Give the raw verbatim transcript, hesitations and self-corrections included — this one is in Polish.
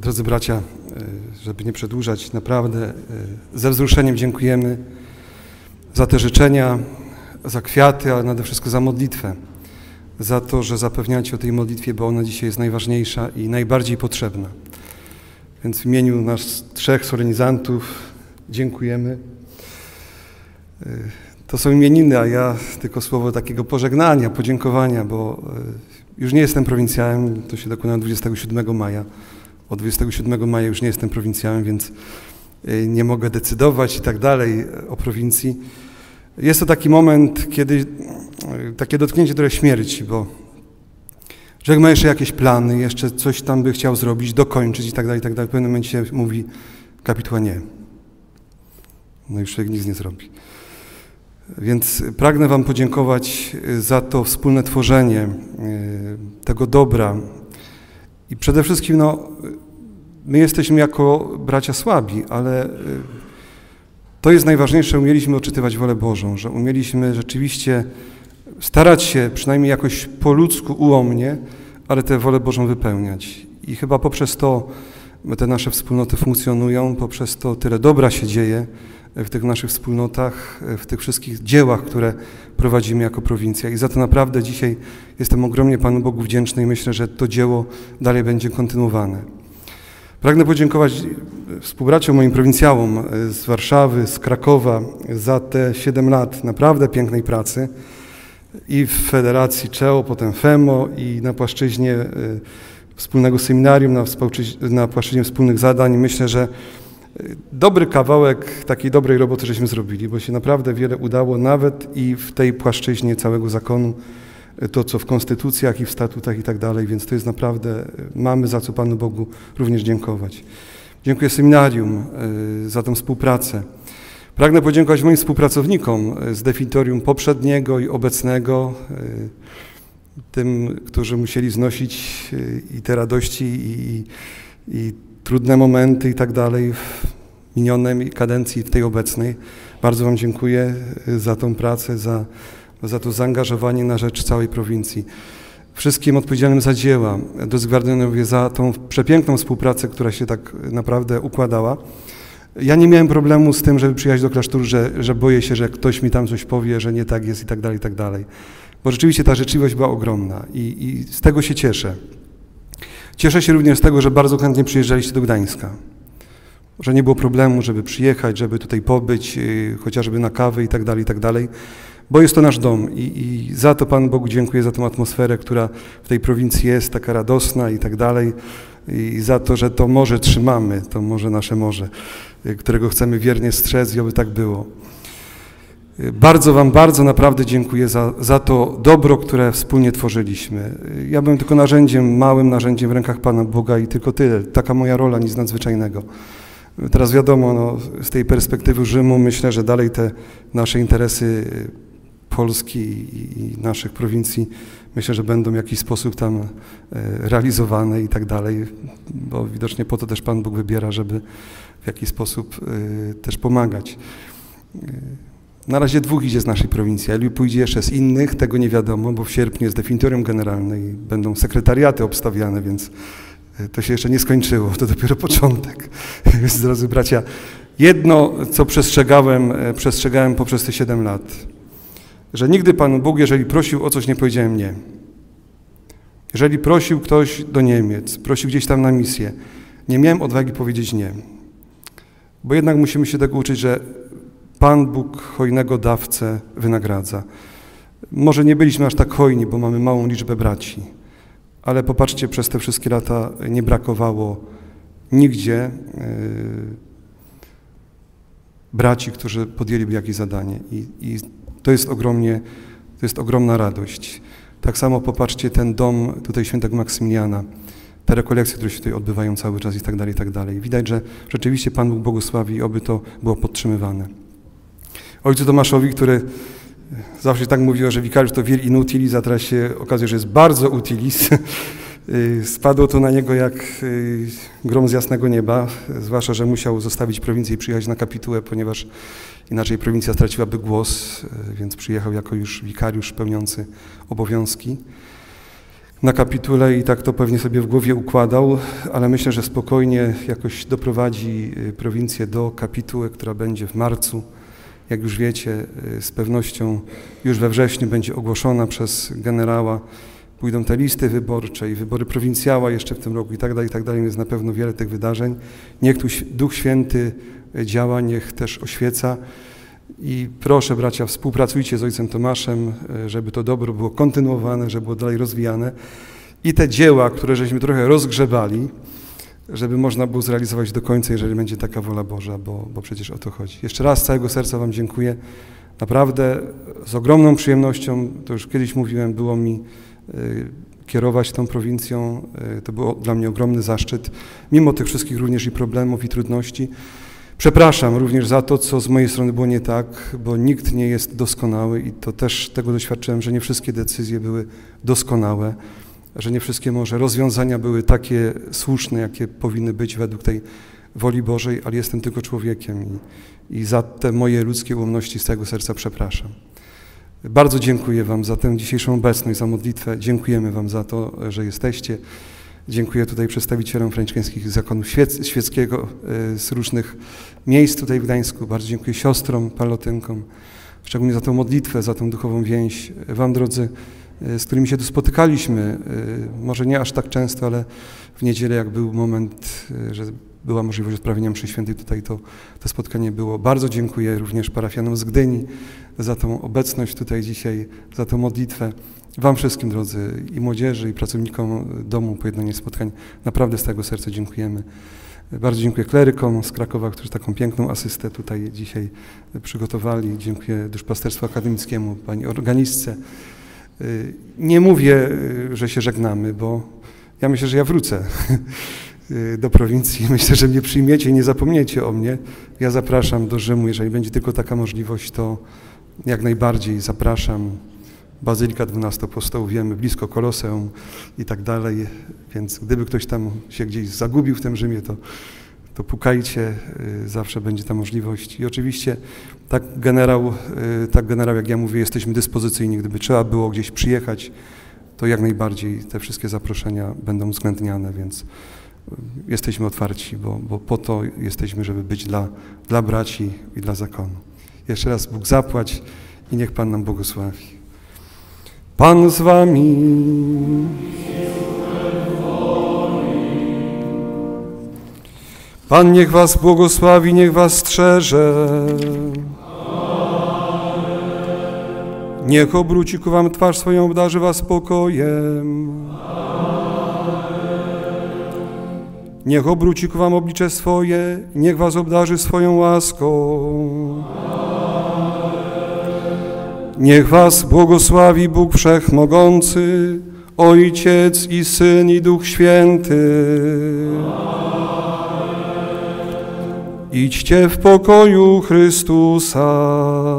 Drodzy bracia, żeby nie przedłużać, naprawdę ze wzruszeniem dziękujemy za te życzenia, za kwiaty, ale nade wszystko za modlitwę. Za to, że zapewniacie o tej modlitwie, bo ona dzisiaj jest najważniejsza i najbardziej potrzebna. Więc w imieniu nas trzech solenizantów dziękujemy. To są imieniny, a ja tylko słowo takiego pożegnania, podziękowania, bo już nie jestem prowincjałem, to się dokonało dwudziestego siódmego maja. Od dwudziestego siódmego maja już nie jestem prowincjałem, więc nie mogę decydować i tak dalej o prowincji. Jest to taki moment, kiedy takie dotknięcie trochę śmierci, bo człowiek ma jeszcze jakieś plany, jeszcze coś tam by chciał zrobić, dokończyć i tak dalej, i tak dalej. W pewnym momencie mówi kapituła nie. No już człowiek nic nie zrobi. Więc pragnę wam podziękować za to wspólne tworzenie tego dobra. I przede wszystkim, no, my jesteśmy jako bracia słabi, ale to jest najważniejsze, umieliśmy odczytywać wolę Bożą, że umieliśmy rzeczywiście starać się, przynajmniej jakoś po ludzku, ułomnie, ale tę wolę Bożą wypełniać. I chyba poprzez to te nasze wspólnoty funkcjonują, poprzez to tyle dobra się dzieje w tych naszych wspólnotach, w tych wszystkich dziełach, które prowadzimy jako prowincja. I za to naprawdę dzisiaj jestem ogromnie Panu Bogu wdzięczny i myślę, że to dzieło dalej będzie kontynuowane. Pragnę podziękować współbraciom moim prowincjałom z Warszawy, z Krakowa za te siedem lat naprawdę pięknej pracy i w Federacji Czeo, potem FEMO i na płaszczyźnie wspólnego seminarium, na, na płaszczyźnie wspólnych zadań. Myślę, że dobry kawałek takiej dobrej roboty żeśmy zrobili, bo się naprawdę wiele udało, nawet i w tej płaszczyźnie całego zakonu, to co w konstytucjach i w statutach i tak dalej, więc to jest naprawdę, mamy za co Panu Bogu również dziękować. Dziękuję seminarium za tę współpracę. Pragnę podziękować moim współpracownikom z definitorium poprzedniego i obecnego, tym, którzy musieli znosić i te radości i, i trudne momenty i tak dalej w minionej kadencji, w tej obecnej. Bardzo wam dziękuję za tą pracę, za, za to zaangażowanie na rzecz całej prowincji. Wszystkim odpowiedzialnym za dzieła, drodzy Gwardionowie, za tą przepiękną współpracę, która się tak naprawdę układała. Ja nie miałem problemu z tym, żeby przyjechać do klasztoru, że, że boję się, że ktoś mi tam coś powie, że nie tak jest i tak dalej, i tak dalej. Bo rzeczywiście ta życzliwość była ogromna i, i z tego się cieszę. Cieszę się również z tego, że bardzo chętnie przyjeżdżaliście do Gdańska. Że nie było problemu, żeby przyjechać, żeby tutaj pobyć, yy, chociażby na kawę i tak dalej, i tak dalej. Bo jest to nasz dom i, i za to Panu Bogu dziękuję, za tę atmosferę, która w tej prowincji jest, taka radosna i tak dalej. I za to, że to morze trzymamy, to morze nasze morze, którego chcemy wiernie strzec i oby tak było. Bardzo wam, bardzo naprawdę dziękuję za, za to dobro, które wspólnie tworzyliśmy. Ja byłem tylko narzędziem, małym narzędziem w rękach Pana Boga i tylko tyle. Taka moja rola, nic nadzwyczajnego. Teraz wiadomo, no, z tej perspektywy Rzymu myślę, że dalej te nasze interesy Polski i naszych prowincji, myślę, że będą w jakiś sposób tam realizowane i tak dalej, bo widocznie po to też Pan Bóg wybiera, żeby w jakiś sposób też pomagać. Na razie dwóch idzie z naszej prowincji, ale pójdzie jeszcze z innych, tego nie wiadomo, bo w sierpniu jest definitorium generalne i będą sekretariaty obstawiane, więc to się jeszcze nie skończyło, to dopiero początek. Więc drodzy bracia, jedno, co przestrzegałem, przestrzegałem poprzez te siedem lat, że nigdy Panu Bóg, jeżeli prosił o coś, nie powiedziałem nie. Jeżeli prosił ktoś do Niemiec, prosił gdzieś tam na misję, nie miałem odwagi powiedzieć nie. Bo jednak musimy się tego uczyć, że Pan Bóg hojnego dawcę wynagradza. Może nie byliśmy aż tak hojni, bo mamy małą liczbę braci, ale popatrzcie, przez te wszystkie lata nie brakowało nigdzie yy, braci, którzy podjęliby jakieś zadanie. I, i to jest ogromnie, to jest ogromna radość. Tak samo popatrzcie ten dom tutaj świętego Maksymiliana, te rekolekcje, które się tutaj odbywają cały czas i tak dalej, i tak dalej. Widać, że rzeczywiście Pan Bóg błogosławi i oby to było podtrzymywane. Ojcu Tomaszowi, który zawsze tak mówił, że wikariusz to vir in utilis, a teraz się okazuje, że jest bardzo utilis. Spadło to na niego jak grom z jasnego nieba, zwłaszcza, że musiał zostawić prowincję i przyjechać na kapitułę, ponieważ inaczej prowincja straciłaby głos, więc przyjechał jako już wikariusz pełniący obowiązki. na kapitule i tak to pewnie sobie w głowie układał, ale myślę, że spokojnie jakoś doprowadzi prowincję do kapituły, która będzie w marcu. Jak już wiecie, z pewnością już we wrześniu będzie ogłoszona przez generała. Pójdą te listy wyborcze i wybory prowincjała jeszcze w tym roku i tak dalej, i tak dalej. Jest na pewno wiele tych wydarzeń. Niech tu Duch Święty działa, niech też oświeca. I proszę, bracia, współpracujcie z ojcem Tomaszem, żeby to dobro było kontynuowane, żeby było dalej rozwijane. I te dzieła, które żeśmy trochę rozgrzebali, żeby można było zrealizować do końca, jeżeli będzie taka wola Boża, bo, bo przecież o to chodzi. Jeszcze raz z całego serca wam dziękuję. Naprawdę z ogromną przyjemnością, to już kiedyś mówiłem, było mi y, kierować tą prowincją. Y, to był dla mnie ogromny zaszczyt, mimo tych wszystkich również i problemów, i trudności. Przepraszam również za to, co z mojej strony było nie tak, bo nikt nie jest doskonały i to też tego doświadczyłem, że nie wszystkie decyzje były doskonałe, że nie wszystkie może rozwiązania były takie słuszne, jakie powinny być według tej woli Bożej, ale jestem tylko człowiekiem i, i za te moje ludzkie ułomności z całego serca przepraszam. Bardzo dziękuję wam za tę dzisiejszą obecność, za modlitwę. Dziękujemy wam za to, że jesteście. Dziękuję tutaj przedstawicielom franciszkańskich zakonu świec, świeckiego z różnych miejsc tutaj w Gdańsku. Bardzo dziękuję siostrom, palotynkom, szczególnie za tę modlitwę, za tę duchową więź. Wam, drodzy, z którymi się tu spotykaliśmy, może nie aż tak często, ale w niedzielę, jak był moment, że była możliwość odprawienia mszy świętej, tutaj to, to spotkanie było. Bardzo dziękuję również parafianom z Gdyni za tą obecność tutaj dzisiaj, za tę modlitwę. Wam wszystkim, drodzy, i młodzieży, i pracownikom Domu Pojednania Spotkań, naprawdę z całego serca dziękujemy. Bardzo dziękuję klerykom z Krakowa, którzy taką piękną asystę tutaj dzisiaj przygotowali. Dziękuję duszpasterstwu akademickiemu, pani organistce. Nie mówię, że się żegnamy, bo ja myślę, że ja wrócę do prowincji. Myślę, że mnie przyjmiecie i nie zapomniecie o mnie. Ja zapraszam do Rzymu, jeżeli będzie tylko taka możliwość, to jak najbardziej zapraszam. Bazylika dwunastu Apostołów, wiemy, blisko Koloseum i tak dalej, więc gdyby ktoś tam się gdzieś zagubił w tym Rzymie, to, to pukajcie, zawsze będzie ta możliwość. I oczywiście tak generał, tak generał, jak ja mówię, jesteśmy dyspozycyjni, gdyby trzeba było gdzieś przyjechać, to jak najbardziej te wszystkie zaproszenia będą uwzględniane, więc jesteśmy otwarci, bo, bo po to jesteśmy, żeby być dla, dla braci i dla zakonu. Jeszcze raz Bóg zapłać i niech Pan nam błogosławi. Pan z wami. Pan niech was błogosławi, niech was strzeże. Niech obróci ku wam twarz swoją, obdarzy was spokojem. Niech obróci ku wam oblicze swoje, niech was obdarzy swoją łaską. Niech was błogosławi Bóg Wszechmogący, Ojciec i Syn i Duch Święty. Idźcie w pokoju Chrystusa.